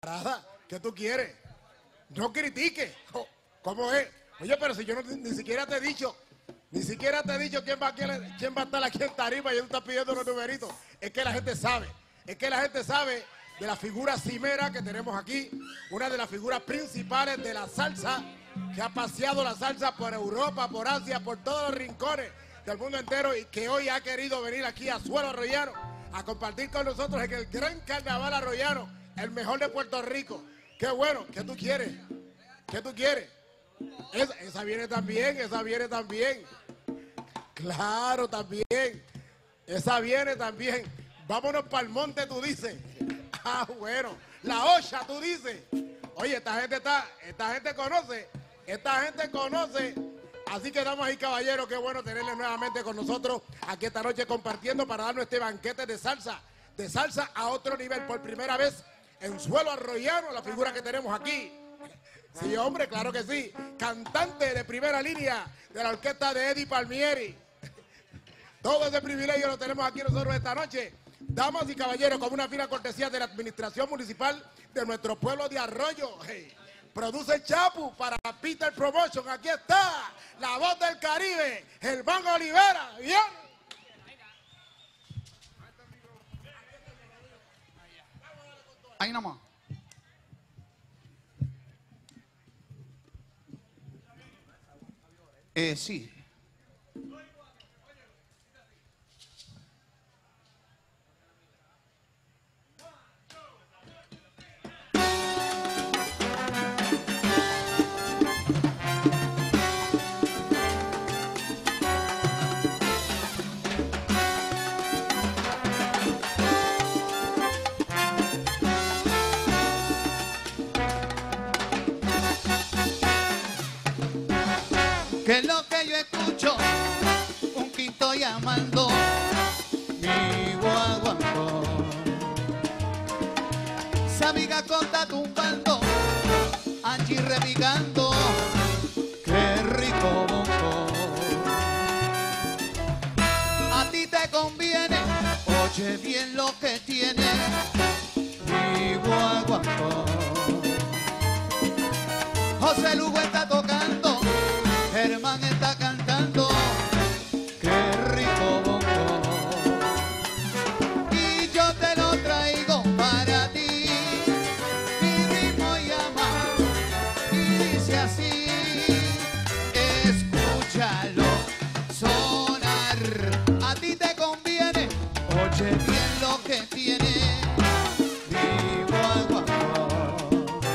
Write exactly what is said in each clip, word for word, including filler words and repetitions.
Camarada, ¿qué tú quieres? No critiques. ¿Cómo es? Oye, pero si yo no, ni siquiera te he dicho, ni siquiera te he dicho quién va, a, quién, quién va a estar aquí en tarima y tú estás pidiendo los numeritos. Es que la gente sabe, es que la gente sabe de la figura cimera que tenemos aquí, una de las figuras principales de la salsa, que ha paseado la salsa por Europa, por Asia, por todos los rincones del mundo entero y que hoy ha querido venir aquí a Suelo Arroyano a compartir con nosotros en el gran carnaval arroyano, el mejor de Puerto Rico. Qué bueno, ¿qué tú quieres? ¿Qué tú quieres? Esa, esa viene también, esa viene también. Claro, también. Esa viene también. Vámonos para el monte, tú dices. Ah, bueno. La Ocha, tú dices. Oye, esta gente está, esta gente conoce, esta gente conoce. Así que damas y caballeros, qué bueno tenerles nuevamente con nosotros aquí esta noche compartiendo para darnos este banquete de salsa, de salsa a otro nivel por primera vez en Suelo Arroyano, la figura que tenemos aquí. Sí, hombre, claro que sí. Cantante de primera línea de la orquesta de Eddie Palmieri. Todo ese privilegio lo tenemos aquí nosotros esta noche. Damas y caballeros, con una fina cortesía de la administración municipal de nuestro pueblo de Arroyo. Hey, produce Chapu para Peter Promotion. Aquí está la voz del Caribe, Germán Olivera. Bien. Ahí nomás. Eh, sí. Que es lo que yo escucho, un quinto llamando mi guaguancó. Sabiga conta tumbando, Angie remigando, qué rico bongo. A ti te conviene, oye bien lo que tiene mi guaguancó. José Lugo está tocando, Germán está cantando, qué rico bongo. Y yo te lo traigo para ti, mi ritmo llama y dice así, escúchalo sonar. A ti te conviene, oye bien lo que tiene mi guaguancó.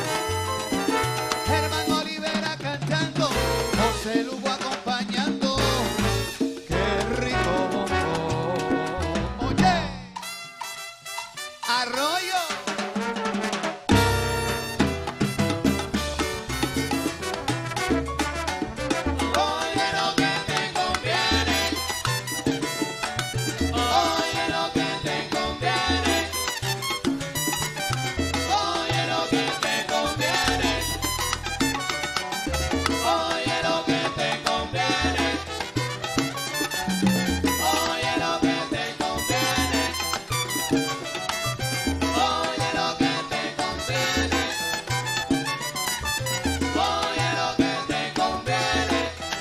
Germán Olivera cantando, José Lugo acompañando, qué rico bongo. Oye, Arroyo. Oye lo que te conviene, oye lo que te conviene, oye lo que te conviene. Oye lo que te conviene, oye lo que te conviene, oye lo que te conviene, oye lo que te conviene,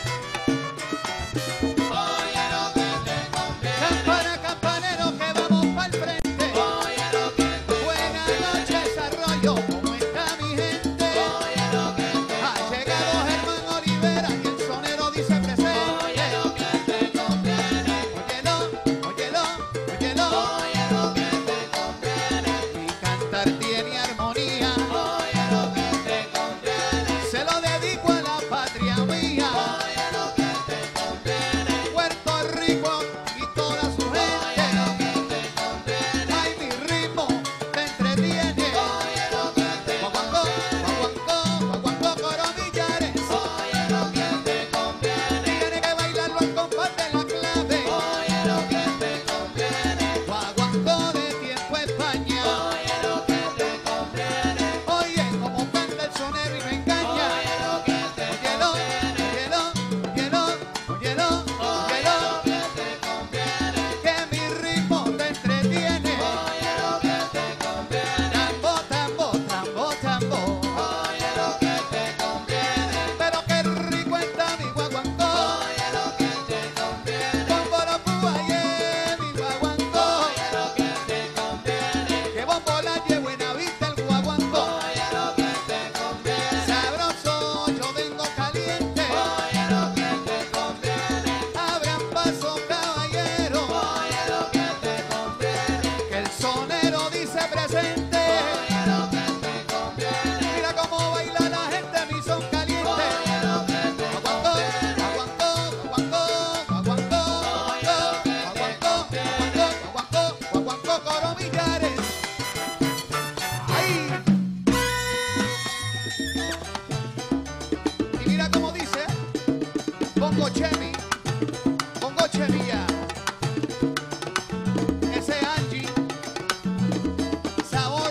oye lo que te conviene. Campana, campanero, que vamos pa'l frente. Oye lo que te conviene. Buenas noches, Arroyo, ¿cómo está mi gente? Oye lo que te ha llegado Germán Olivera y el sonero dice presente. Oye lo que te conviene. Óyelo, óyelo, óyelo. Oye lo que te conviene. Mi cantar tiene armonía. Oye lo que te conviene. Se lo dedico a la patria mía. Oye lo que te conviene. Puerto Rico y toda su gente. Oye lo que te conviene. Ay, mi ritmo te entretiene. Oye lo que Bongo Chemi, Bongo Chemilla, ese Angie, sabor.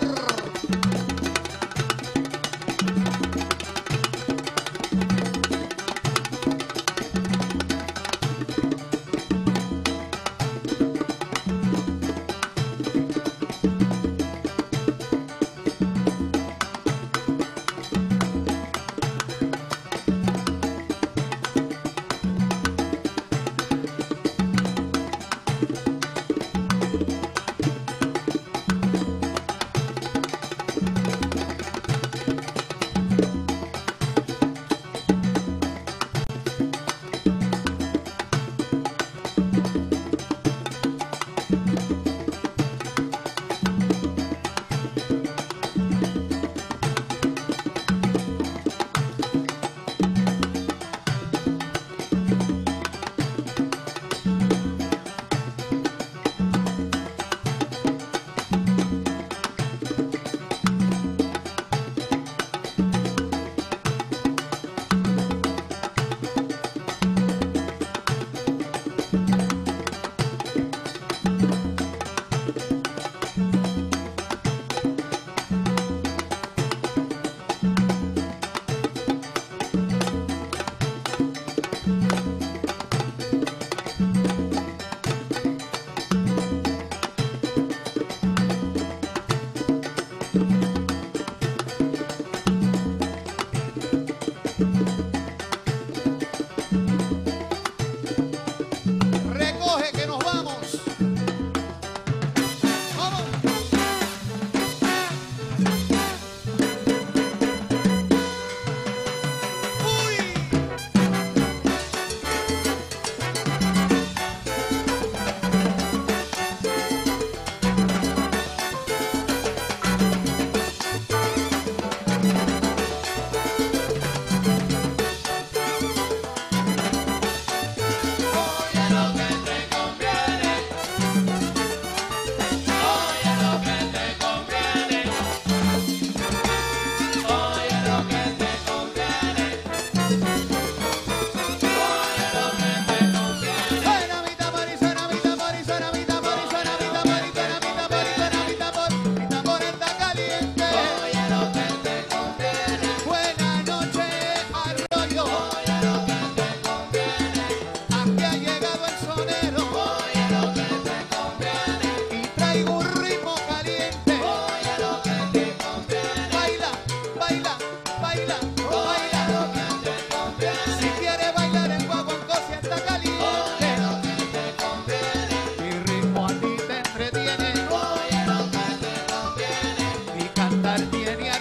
Recoge que nos vamos. Vamos. Uy. Tiene